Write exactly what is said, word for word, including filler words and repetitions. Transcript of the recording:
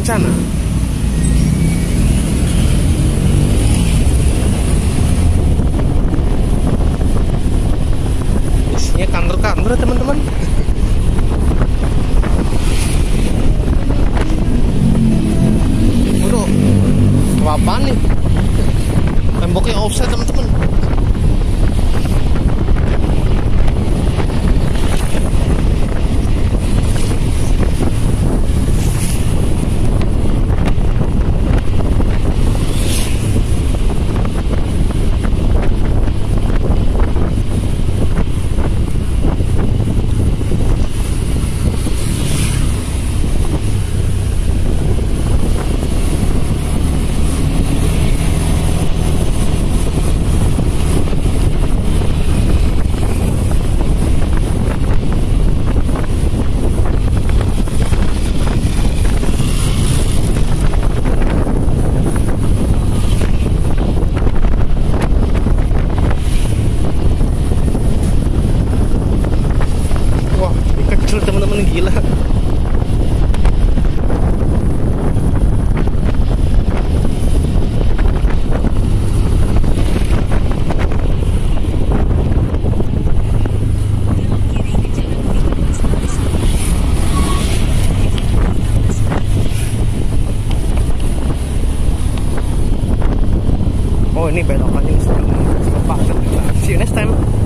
Kencana. Isinya kantor-kantor teman-teman. Waduh, apa nih? Temboknya offset teman-teman. Teman-teman, gila. Oh, ini belokannya mesti banget. See you next time.